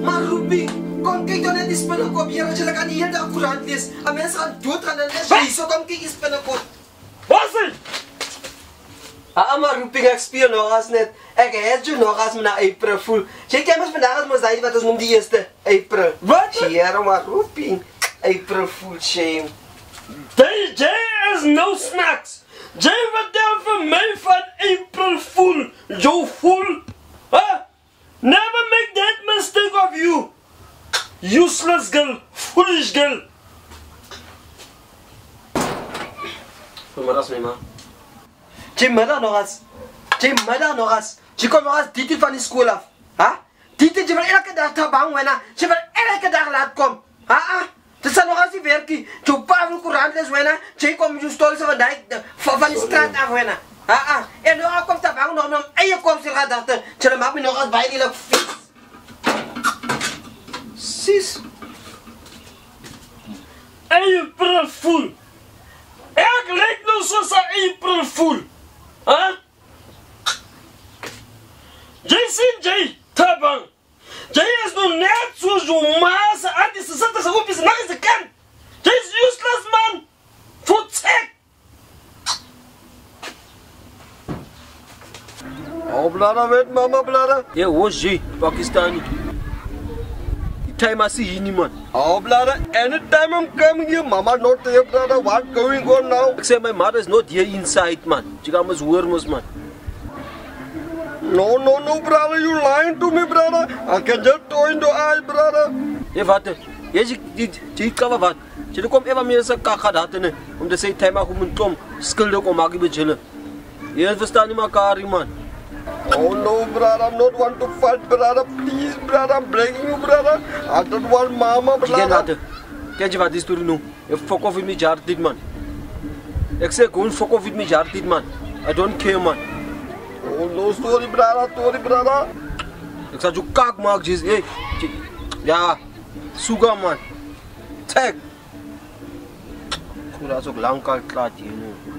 Maar Ruby, kom kijk dan net die spinnekop hier, als je lekker die hele dag Koran lees. En mensen gaan doodgaan en les. Zo kom kijk die spinnekop. Wat is het? Maar Ruby, ik speel nog eens net. Ik heb je nog eens naar April Fool. Je kent me vandaag als maar zei wat ons noemt die eerste April. Wat? Ja, maar Ruby, April Fool shame. DJ is no snacks. Jay vertel voor mij van April Fool. Joe Fool. Huh? Never make that mistake of you. Useless girl. Foolish girl. Vermaras me man. Jay middag nog eens. Jay middag nog eens. Je komt nog eens Titi van die school af. Titi, je wil elke dag tabang wena. Je wil elke dag laat komen. Dat is nog eens die werkie. Je pa wil Koran les wena. Je komt je stoel van die straat af wena. En nu komt tabang nog om eigen komst te gaan dachten. Je maakt me nog eens bij die fiets. Sis. April Fool. Ik lijk nou zoals een April Fool. Jay ziet Jay, tabang. Jay is nog net zoals je maas. Die ze zetten zich op is langs de kant. Jay is useless man. Voor check. Oh, blada met mama blada. Yeah, what's Jay? Pakistani. Time I see him, man. Oh, brother, anytime I'm coming here, mama not here, brother. What's going on now? Except my mother is not here inside, man. She comes worms, man. No, brother. You lying to me, brother. I can just throw in the eye, brother. Yeah, what? Yeah, she cover what? She come ever me as a kakadate, om te say time I come tom, skilled on Maggie Bachiller. You understand my car, man? Oh no, brother, I'm not want to fight, brother. Please, brother, I'm begging you, brother. I don't want mama, brother. Kijk je wat die story nu? Je fuck off with me, Jardit, man. Ik zeg gewoon fuck off with me, Jardit, man. I don't care, man. Oh no, sorry, brother. Ik zeg je kak maak, jeez. Hey, ja, sugar, man. Tag. Ik wil dat ook lang klaar, you know.